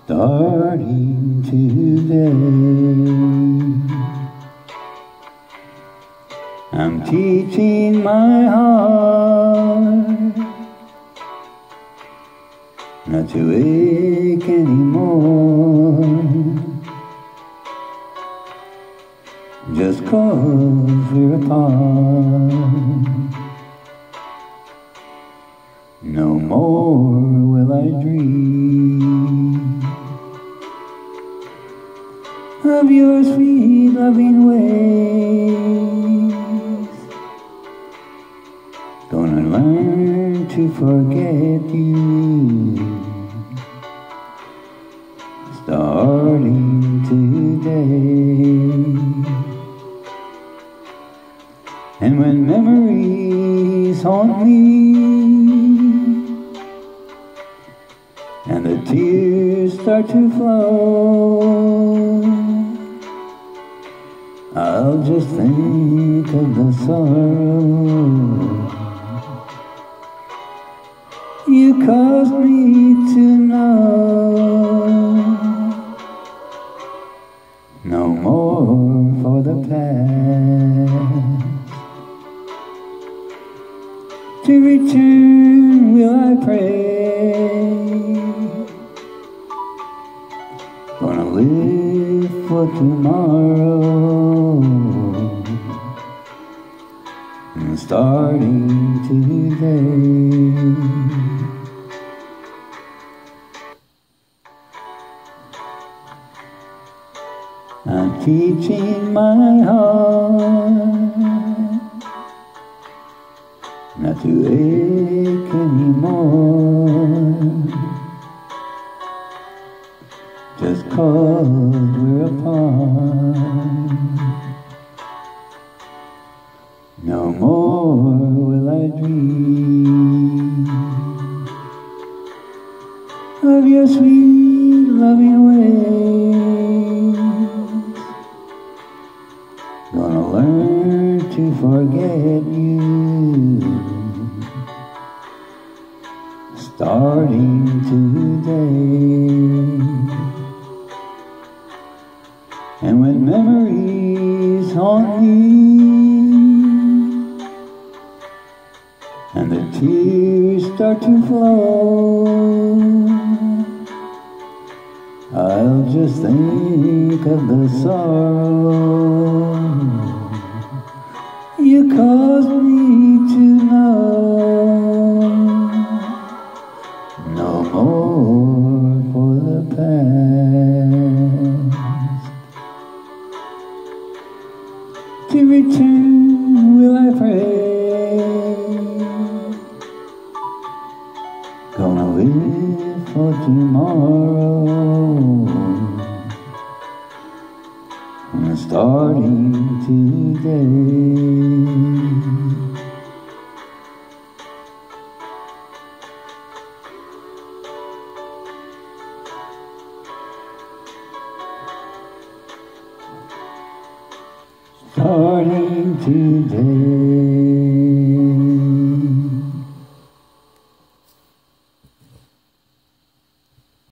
Starting today, I'm teaching my heart not to ache anymore, just 'cause we're apart. No more will I dream of your sweet loving ways. Gonna learn to forget you, starting today. And when memories haunt me and the tears start to flow, I'll just think of the sorrow you caused me to know. No more for the past to return will I pray. Gonna live for tomorrow, and starting today. I'm teaching my heart not to ache anymore, just 'cause we're apart. No more will I dream of your sweet loving ways. Gonna learn to forget you, starting today. And when memories haunt me and the tears start to flow, I'll just think of the sorrow you caused me to know. No more for the past to return will I pray. Gonna live for tomorrow, and starting today. Starting today.